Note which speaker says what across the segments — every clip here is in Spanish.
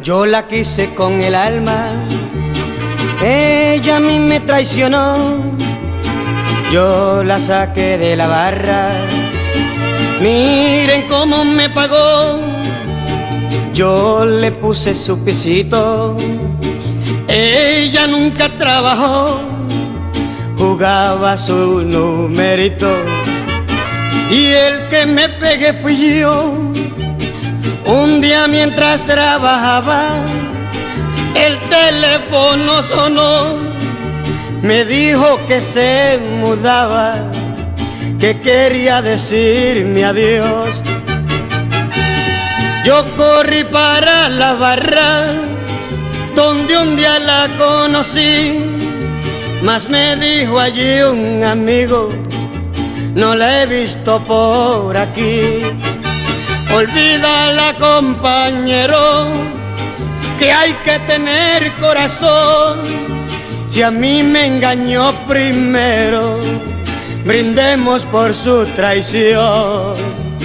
Speaker 1: Yo la quise con el alma, ella a mí me traicionó. Yo la saqué de la barra, miren cómo me pagó. Yo le puse su pisito, ella nunca trabajó, jugaba su numerito. Y el que me pegué fui yo. Un día mientras trabajaba, el teléfono sonó. Me dijo que se mudaba, que quería decirme adiós. Yo corrí para la barra, donde un día la conocí. Mas me dijo allí un amigo, no la he visto por aquí. Olvídala, compañero, que hay que tener corazón. Si a mí me engañó primero, brindemos por su traición.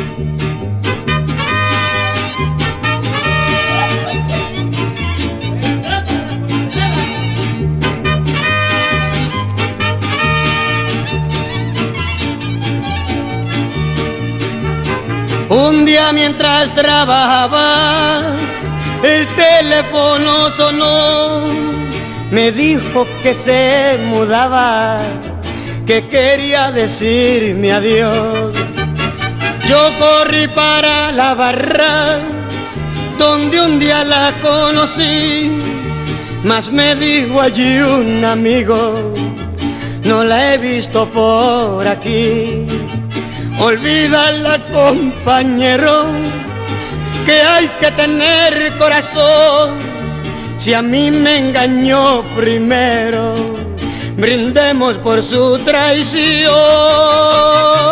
Speaker 1: Un día mientras trabajaba, el teléfono sonó. Me dijo que se mudaba, que quería decirme adiós. Yo corrí para la barra, donde un día la conocí. Mas me dijo allí un amigo, no la he visto por aquí. Olvídala, compañero, que hay que tener corazón. Si a mí me engañó primero, brindemos por su traición.